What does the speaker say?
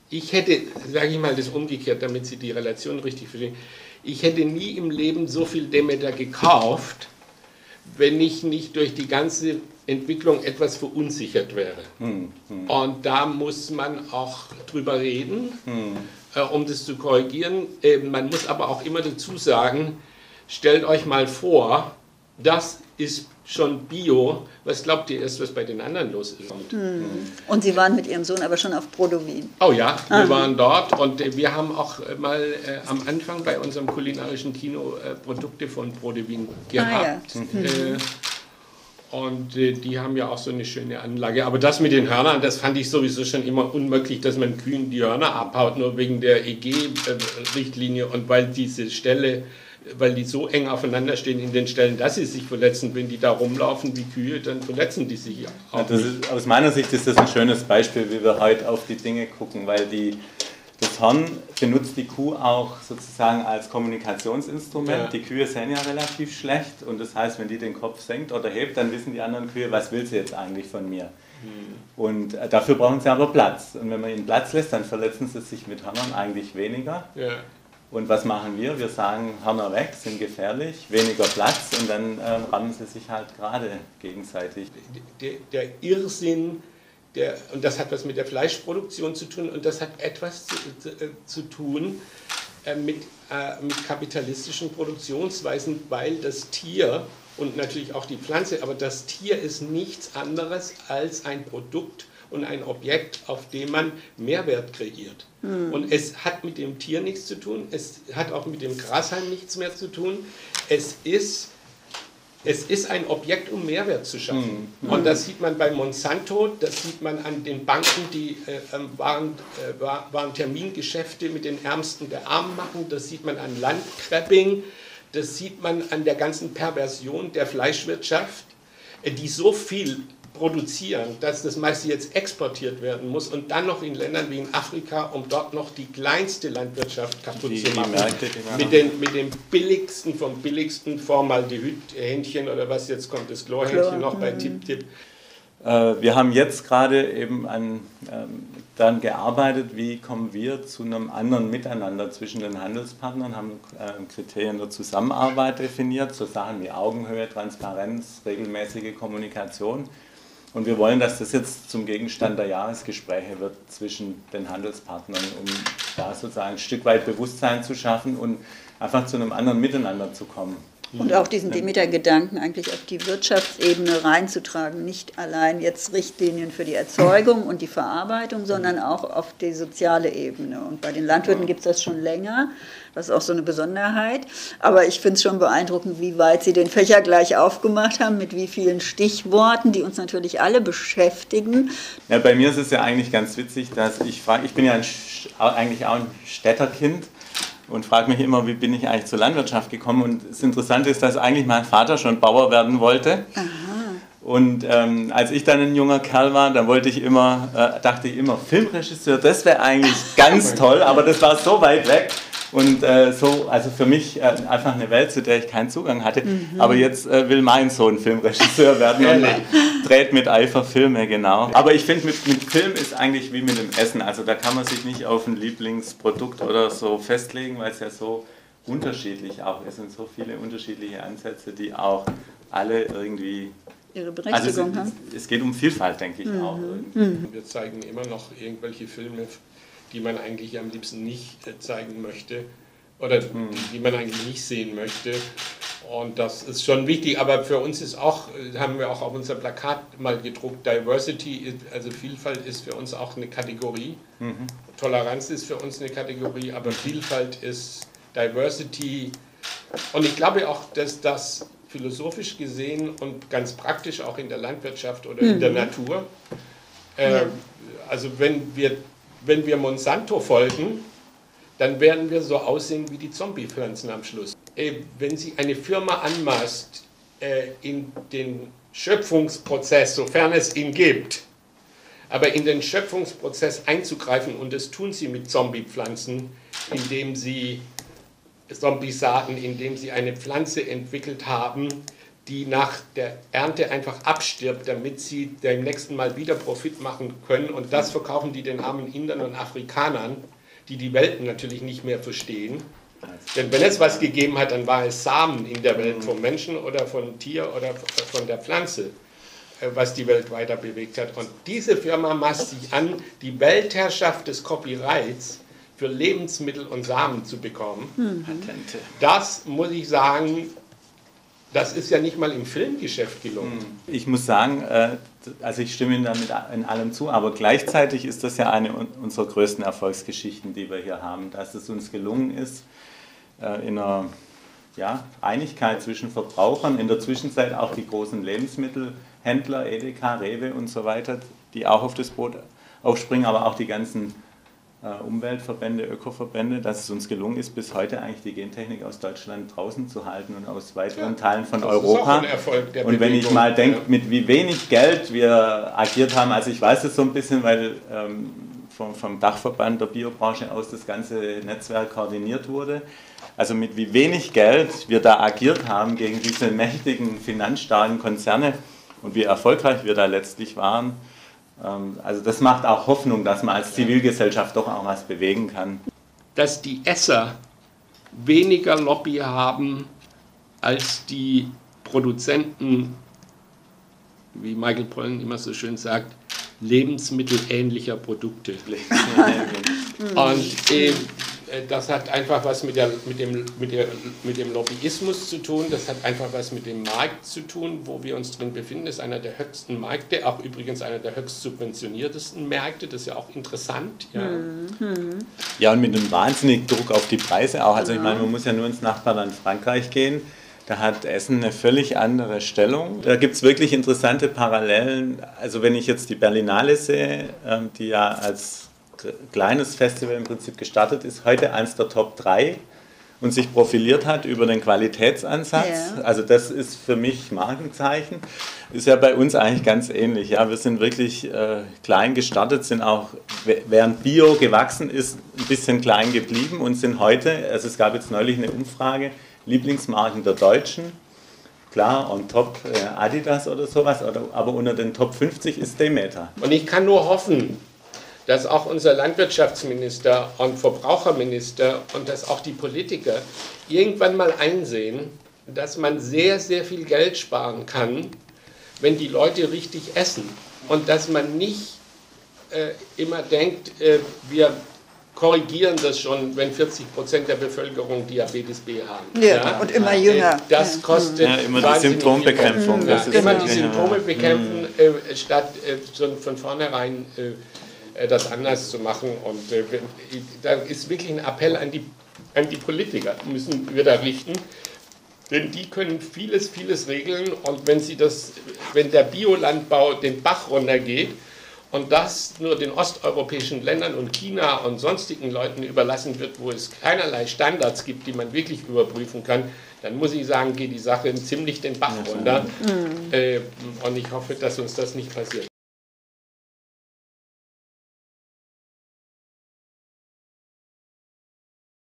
ich hätte, sage ich mal das umgekehrt, damit Sie die Relation richtig verstehen, ich hätte nie im Leben so viel Demeter gekauft, wenn ich nicht durch die ganze Entwicklung etwas verunsichert wäre. Und da muss man auch drüber reden, um das zu korrigieren. Man muss aber auch immer dazu sagen, stellt euch mal vor, das ist schon Bio. Was glaubt ihr erst, was bei den anderen los ist? Und Sie waren mit Ihrem Sohn aber schon auf Prodowin? Oh ja, wir waren dort und wir haben auch mal am Anfang bei unserem kulinarischen Kino Produkte von Prodowin gehabt. Und die haben ja auch so eine schöne Anlage. Aber das mit den Hörnern, das fand ich sowieso schon immer unmöglich, dass man Kühen die Hörner abhaut, nur wegen der EG-Richtlinie und weil diese Stelle, weil die so eng aufeinander stehen in den Stellen, dass sie sich verletzen. Wenn die da rumlaufen wie Kühe, dann verletzen die sich auch. Ja, aus meiner Sicht ist das ein schönes Beispiel, wie wir heute auf die Dinge gucken, weil das Horn benutzt die Kuh auch sozusagen als Kommunikationsinstrument. Ja. Die Kühe sehen ja relativ schlecht und das heißt, wenn die den Kopf senkt oder hebt, dann wissen die anderen Kühe, was will sie jetzt eigentlich von mir. Und dafür brauchen sie aber Platz. Und wenn man ihnen Platz lässt, dann verletzen sie sich mit Hörnern eigentlich weniger. Ja. Und was machen wir? Wir sagen, Hörner weg, sind gefährlich, weniger Platz und dann rammen sie sich halt gerade gegenseitig. Der Irrsinn, und das hat was mit der Fleischproduktion zu tun und das hat etwas zu tun mit kapitalistischen Produktionsweisen, weil das Tier und natürlich auch die Pflanze, aber das Tier ist nichts anderes als ein Produkt und ein Objekt, auf dem man Mehrwert kreiert. Und es hat mit dem Tier nichts zu tun, es hat auch mit dem Grashalm nichts mehr zu tun. Es ist ein Objekt, um Mehrwert zu schaffen. Und das sieht man bei Monsanto, das sieht man an den Banken, die Warentermingeschäfte mit den Ärmsten der Armen machen, das sieht man an Landgrabbing, das sieht man an der ganzen Perversion der Fleischwirtschaft, die so viel produzieren, dass das meiste jetzt exportiert werden muss und dann noch in Ländern wie in Afrika, um dort noch die kleinste Landwirtschaft kaputt zu machen. Mit dem billigsten vom billigsten Formaldehyd-Hähnchen oder was jetzt kommt, das Chlorhähnchen noch bei Tip-Tip. Wir haben jetzt gerade eben daran gearbeitet, wie kommen wir zu einem anderen Miteinander zwischen den Handelspartnern, haben Kriterien der Zusammenarbeit definiert, so Sachen wie Augenhöhe, Transparenz, regelmäßige Kommunikation. Und wir wollen, dass das jetzt zum Gegenstand der Jahresgespräche wird zwischen den Handelspartnern, um da sozusagen ein Stück weit Bewusstsein zu schaffen und einfach zu einem anderen Miteinander zu kommen. Und auch diesen Demeter-Gedanken eigentlich auf die Wirtschaftsebene reinzutragen, nicht allein jetzt Richtlinien für die Erzeugung und die Verarbeitung, sondern auch auf die soziale Ebene. Und bei den Landwirten gibt es das schon länger, das ist auch so eine Besonderheit. Aber ich finde es schon beeindruckend, wie weit Sie den Fächer gleich aufgemacht haben, mit wie vielen Stichworten, die uns natürlich alle beschäftigen. Ja, bei mir ist es ja eigentlich ganz witzig, dass ich bin ja eigentlich auch ein Städterkind. Und frage mich immer, wie bin ich eigentlich zur Landwirtschaft gekommen. Und das Interessante ist, dass eigentlich mein Vater schon Bauer werden wollte. Aha. Und als ich dann ein junger Kerl war, dann dachte ich immer, Filmregisseur, das wäre eigentlich ganz toll, aber das war so weit weg. Und also für mich einfach eine Welt, zu der ich keinen Zugang hatte. Aber jetzt will mein Sohn Filmregisseur werden und dreht mit Eifer Filme, genau. Aber ich finde, mit Film ist eigentlich wie mit dem Essen. Also da kann man sich nicht auf ein Lieblingsprodukt oder so festlegen, weil es ja so unterschiedlich auch ist und so viele unterschiedliche Ansätze, die auch alle irgendwie ihre Berechtigung haben. Es geht um Vielfalt, denke ich auch. Wir zeigen immer noch irgendwelche Filme, die man eigentlich am liebsten nicht zeigen möchte oder die man eigentlich nicht sehen möchte. Und das ist schon wichtig, aber für uns ist auch, haben wir auch auf unser Plakat mal gedruckt, Diversity, also Vielfalt ist für uns auch eine Kategorie. Toleranz ist für uns eine Kategorie, aber Vielfalt ist Diversity. Und ich glaube auch, dass das philosophisch gesehen und ganz praktisch auch in der Landwirtschaft oder in der Natur, also wenn wir Monsanto folgen, dann werden wir so aussehen wie die Zombie-Pflanzen am Schluss. Wenn Sie eine Firma anmaßt, in den Schöpfungsprozess, sofern es ihn gibt, aber in den Schöpfungsprozess einzugreifen, und das tun Sie mit Zombie-Pflanzen, indem Sie Zombie-Saaten, indem Sie eine Pflanze entwickelt haben, die nach der Ernte einfach abstirbt, damit sie beim nächsten Mal wieder Profit machen können. Und das verkaufen die den armen Indern und Afrikanern, die die Welten natürlich nicht mehr verstehen. Denn wenn es was gegeben hat, dann war es Samen in der Welt vom Menschen oder vom Tier oder von der Pflanze, was die Welt weiter bewegt hat. Und diese Firma maßt sich an, die Weltherrschaft des Copyrights für Lebensmittel und Samen zu bekommen. Patente. Das muss ich sagen, das ist ja nicht mal im Filmgeschäft gelungen. Ich muss sagen, also ich stimme Ihnen damit in allem zu, aber gleichzeitig ist das ja eine unserer größten Erfolgsgeschichten, die wir hier haben, dass es uns gelungen ist, in einer Einigkeit zwischen Verbrauchern, in der Zwischenzeit auch die großen Lebensmittelhändler, Edeka, Rewe und so weiter, die auch auf das Boot aufspringen, aber auch die ganzen Umweltverbände, Ökoverbände, dass es uns gelungen ist, bis heute eigentlich die Gentechnik aus Deutschland draußen zu halten und aus weiteren Teilen von Europa. Ist auch ein Erfolg der und wenn ich mal denke, mit wie wenig Geld wir agiert haben, also ich weiß es so ein bisschen, weil vom Dachverband der Biobranche aus das ganze Netzwerk koordiniert wurde, also mit wie wenig Geld wir da agiert haben gegen diese mächtigen, finanzstarken Konzerne und wie erfolgreich wir da letztlich waren. Also das macht auch Hoffnung, dass man als Zivilgesellschaft doch auch was bewegen kann. Dass die Esser weniger Lobby haben als die Produzenten, wie Michael Pollan immer so schön sagt, lebensmittelähnlicher Produkte. Und das hat einfach was mit dem Lobbyismus zu tun, das hat einfach was mit dem Markt zu tun, wo wir uns drin befinden. Das ist einer der höchsten Märkte, auch übrigens einer der höchst subventioniertesten Märkte, das ist ja auch interessant. Ja, ja, und mit einem wahnsinnigen Druck auf die Preise auch. Also ich meine, man muss ja nur ins Nachbarland Frankreich gehen. Da hat Essen eine völlig andere Stellung. Da gibt es wirklich interessante Parallelen. Also wenn ich jetzt die Berlinale sehe, die ja als kleines Festival im Prinzip gestartet ist, heute eins der Top 3 und sich profiliert hat über den Qualitätsansatz. Ja. Also das ist für mich Markenzeichen. Ist ja bei uns eigentlich ganz ähnlich. Ja, wir sind wirklich klein gestartet, sind auch, während Bio gewachsen ist, ein bisschen klein geblieben und sind heute, also es gab jetzt neulich eine Umfrage, Lieblingsmarken der Deutschen. Klar, on top Adidas oder sowas, aber unter den Top 50 ist Demeter. Und ich kann nur hoffen, dass auch unser Landwirtschaftsminister und Verbraucherminister und dass auch die Politiker irgendwann mal einsehen, dass man sehr, sehr viel Geld sparen kann, wenn die Leute richtig essen. Und dass man nicht immer denkt, wir korrigieren das schon, wenn 40% der Bevölkerung Diabetes B haben. Ja, und immer jünger. Das kostet immer die Symptombekämpfung. Immer die Symptome bekämpfen, statt von vornherein das anders zu machen. Und da ist wirklich ein Appell an die Politiker, müssen wir da richten. Denn die können vieles, vieles regeln. Und wenn der Biolandbau den Bach runtergeht und das nur den osteuropäischen Ländern und China und sonstigen Leuten überlassen wird, wo es keinerlei Standards gibt, die man wirklich überprüfen kann, dann muss ich sagen, geht die Sache ziemlich den Bach runter. Und ich hoffe, dass uns das nicht passiert.